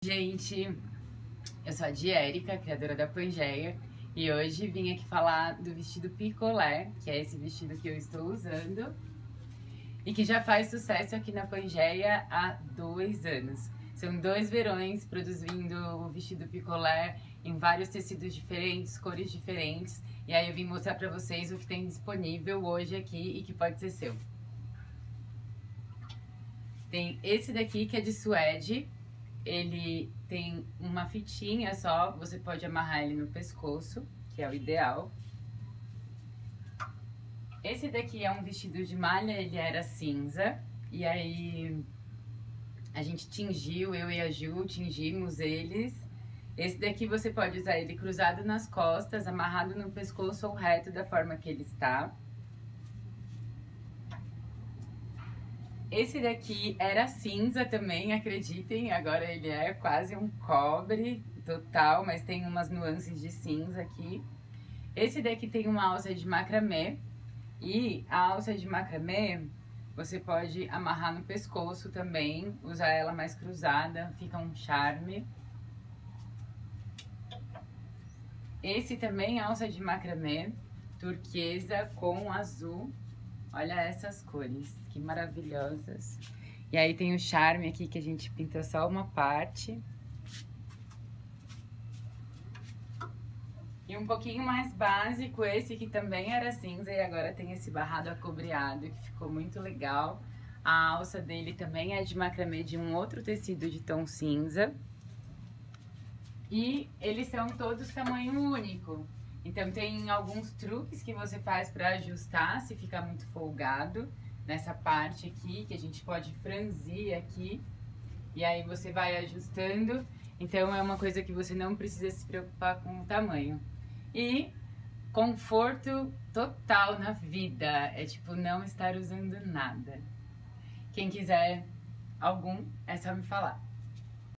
Gente, eu sou a Érica, criadora da Pangeia, e hoje vim aqui falar do vestido picolé, que é esse vestido que eu estou usando e que já faz sucesso aqui na Pangeia há 2 anos. São 2 verões produzindo o vestido picolé em vários tecidos diferentes, cores diferentes, e aí eu vim mostrar pra vocês o que tem disponível hoje aqui e que pode ser seu. Tem esse daqui que é de suede. Ele tem uma fitinha só, você pode amarrar ele no pescoço, que é o ideal. Esse daqui é um vestido de malha, ele era cinza, e aí a gente tingiu, eu e a Ju tingimos eles. Esse daqui você pode usar ele cruzado nas costas, amarrado no pescoço ou reto da forma que ele está. Esse daqui era cinza também, acreditem, agora ele é quase um cobre total, mas tem umas nuances de cinza aqui. Esse daqui tem uma alça de macramê, e a alça de macramê você pode amarrar no pescoço também, usar ela mais cruzada, fica um charme. Esse também é alça de macramê, turquesa com azul. Olha essas cores, que maravilhosas. E aí tem o charme aqui que a gente pinta só uma parte. E um pouquinho mais básico, esse que também era cinza e agora tem esse barrado acobreado, que ficou muito legal. A alça dele também é de macramê de um outro tecido de tom cinza. E eles são todos tamanho único. Então tem alguns truques que você faz para ajustar se ficar muito folgado nessa parte aqui, que a gente pode franzir aqui, e aí você vai ajustando. Então é uma coisa que você não precisa se preocupar com o tamanho. E conforto total na vida, é tipo não estar usando nada. Quem quiser algum, é só me falar.